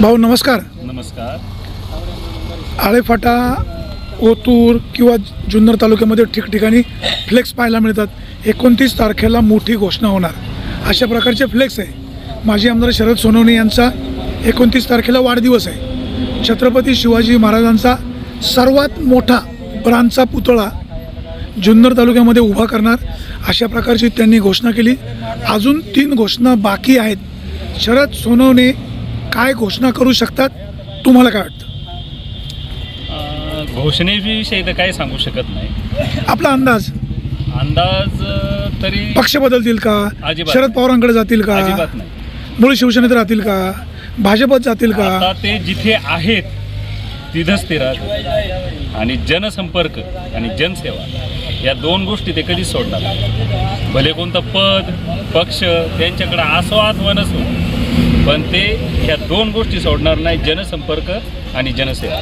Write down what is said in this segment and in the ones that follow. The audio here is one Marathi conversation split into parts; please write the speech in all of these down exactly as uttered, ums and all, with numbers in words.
भाऊ नमस्कार. नमस्कार. आळेफाटा, ओतूर किंवा जुन्नर तालुक्यामध्ये ठिकठिकाणी फ्लेक्स पाहायला मिळतात. एकोणतीस तारखेला मोठी घोषणा होणार अशा प्रकारचे फ्लेक्स आहे. माजी आमदार शरद सोनवणे यांचा एकोणतीस तारखेला वाढदिवस आहे. छत्रपती शिवाजी महाराजांचा सर्वात मोठा ब्रांचा पुतळा जुन्नर तालुक्यामध्ये उभा करणार अशा प्रकारची त्यांनी घोषणा केली. अजून तीन घोषणा बाकी आहेत. शरद सोनवणे काय घोषणा करू शकतात, तुम्हाला काय वाटतं? घोषणेविषयी तर काही सांगू शकत नाही. आपला अंदाज अंदाज तरी पक्ष बदलतील का, शरद पवारांकडे जातील का, अजिबात नाही, मूळ शिवसेनेत राहतील का, भाजपत जातील का? आता ते जिथे आहेत तिथंच ते राहतात आणि जनसंपर्क आणि जनसेवा या दोन गोष्टी ते कधीच सोडणार नाही. भले कोणतं पद पक्ष त्यांच्याकडे असो अथवा नसो, पण ते ह्या दोन गोष्टी सोडणार नाही, जनसंपर्क आणि जनसेवा.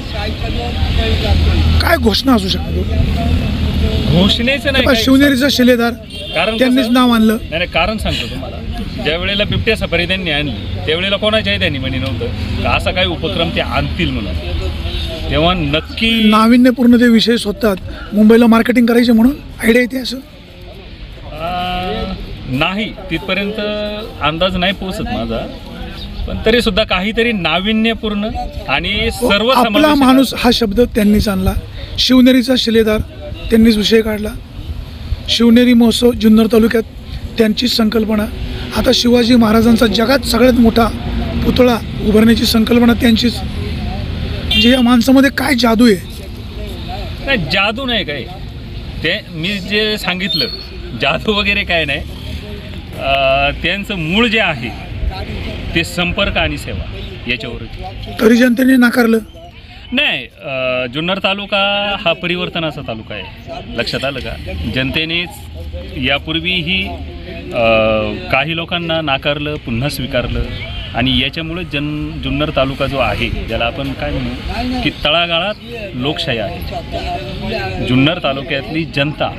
काय घोषणा असू शकतो? घोषणेचं नाही, शिवनेरीचा शिलेदार कारण त्यांनीच नाव आणलं. नाही नाही कारण सांगतो तुम्हाला, ज्या वेळेला बिबट्या सफारी त्यांनी आणली त्यावेळेला कोणाच्याही त्यांनी म्हणे नव्हतं का असा काही उपक्रम ते आणतील म्हणून. तेव्हा नक्की नाविन्यपूर्ण ते विषय शोधतात, मुंबईला मार्केटिंग करायचे म्हणून आयडिया येते असं नाही, तिथपर्यंत अंदाज नाही पोहोचत माझा, पण तरी सुद्धा काहीतरी नाविन्यपूर्ण आणि सर्व आपला माणूस हा शब्द त्यांनीच आणला. शिवनेरीचा शिलेदार त्यांनीच विषय काढला. शिवनेरी महोत्सव जुन्नर तालुक्यात त्यांचीच संकल्पना. आता शिवाजी महाराजांचा जगात सगळ्यात मोठा पुतळा उभारण्याची संकल्पना त्यांचीच. म्हणजे या माणसामध्ये काय जादू आहे? नाही, जादू नाही काय, ते मी जे सांगितलं जादू वगैरे काय नाही. त्यांचं मूळ जे आहे ते संपर्क आणि सेवा याच्यावर. तरी जनतेने नाकारलं नाही. जुन्नर तालुका हा परिवर्तनाचा तालुका आहे, लक्षात आलं का? जनतेनेच यापूर्वीही काही लोकांना नाकारलं, पुन्हा स्वीकारलं आणि याच्यामुळे जन जुन्नर तालुका जो आहे ज्याला आपण काय म्हणू की तळागाळात लोकशाही आहे. जुन्नर तालुक्यातली जनता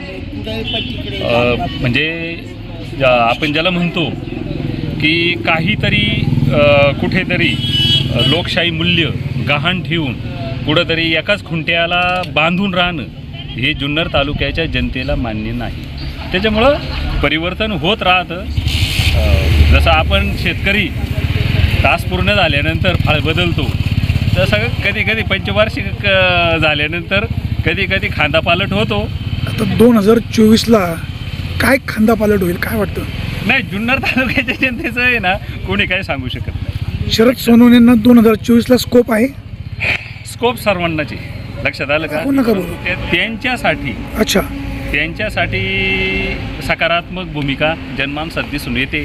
म्हणजे आपण ज्याला म्हणतो की काहीतरी कुठेतरी लोकशाही मूल्य गहाण ठेवून कुठंतरी एकाच खुंट्याला बांधून राहणं हे जुन्नर तालुक्याच्या जनतेला मान्य नाही. त्याच्यामुळं परिवर्तन होत राहतं. जसं आपण शेतकरी तास पूर्ण झाल्यानंतर फळ बदलतो, तसं कधी कधी पंचवार्षिक झाल्यानंतर कधी कधी खांदापालट होतो. आता दोन हजार चोवीसला काय खांदापालट होईल काय वाटतं? नाही, जुन्नर तालुक्याच्या जनतेचं आहे ना कोणी काही सांगू शकत नाही. शरद सोनवणेंना दोन हजार चोवीसला स्कोप आहे. स्कोप सर्वांनाची, लक्षात आलं का? नका बोलू. त्यांच्यासाठी अच्छा त्यांच्यासाठी सकारात्मक भूमिका जनमानसात दिसून येते.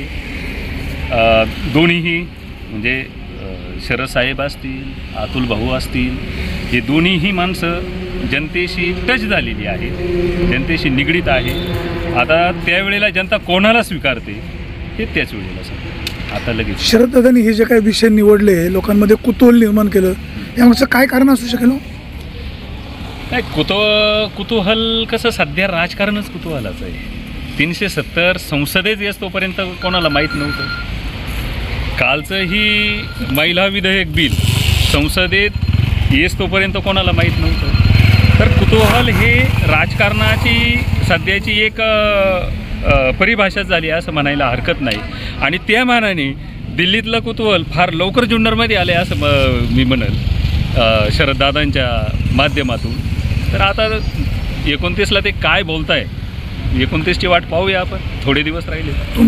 दोन्हीही म्हणजे शरद साहेब असतील, अतुल भाऊ असतील, हे दोन्हीही माणसं जनतेशी टच झालेली आहे, जनतेशी निगडीत आहे. आता त्यावेळेला जनता कोणाला स्वीकारते हे त्याच वेळेला सांगते. आता लगेच शरददादांनी हे जे काही विषय निवडले, लोकांमध्ये कुतूहल निर्माण केलं, यामागचं काय कारण असू शकेल? नाही, कुतो कुतूहल कसं सध्या राजकारणच कुतूहलाचं आहे. तीनशे सत्तर संसदेत येस तोपर्यंत कोणाला माहीत नव्हतं. कालचं ही महिला विधेयक बिल संसदेत येस तोपर्यंत कोणाला माहीत नव्हतं. तर कुतूहल हे राजकारणाची सध्याची एक परिभाषाच झाली असं म्हणायला हरकत नाही. आणि त्या मानाने दिल्लीतलं कुतूहल फार लवकर जुन्नरमध्ये आले असं म मी म्हणेल शरददादांच्या माध्यमातून. तर आता एकोणतीसला ते काय बोलताय, एकोणतीसची वाट पाहूया आपण, थोडे दिवस राहिले.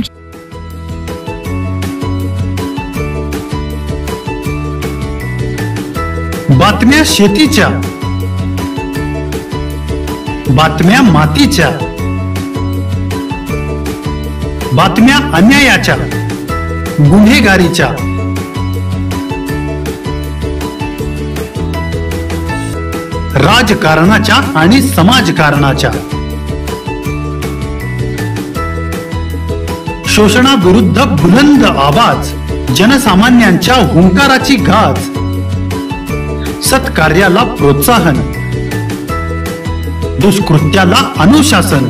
बातम्या शेतीच्या, बातम्या मातीच्या, बातम्या अन्यायाच्या, गुन्हेगारीच्या, राजकारणाच्या आणि समाजकारणाच्या, शोषणाविरुद्ध बुलंद आवाज, जनसामान्यांच्या हुंकाराची गाज, सत्कार्याला प्रोत्साहन, दुष्कृत्याला अनुशासन,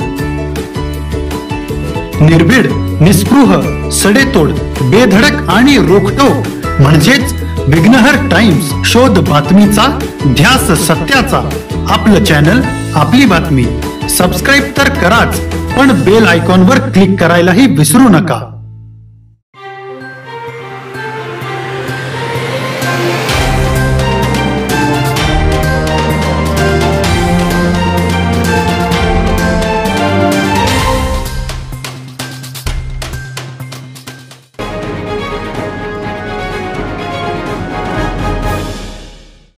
निर्भीड, निस्पृह, सडेतोड, बेधडक आणि रोखठोक म्हणजेच विघ्नहर टाइम्स, शोध बातमीचा, ध्यास सत्याचा. आपलं चॅनल, आपली बातमी. सबस्क्राईब तर कराच, पण बेल आयकॉनवर क्लिक करायलाही विसरू नका.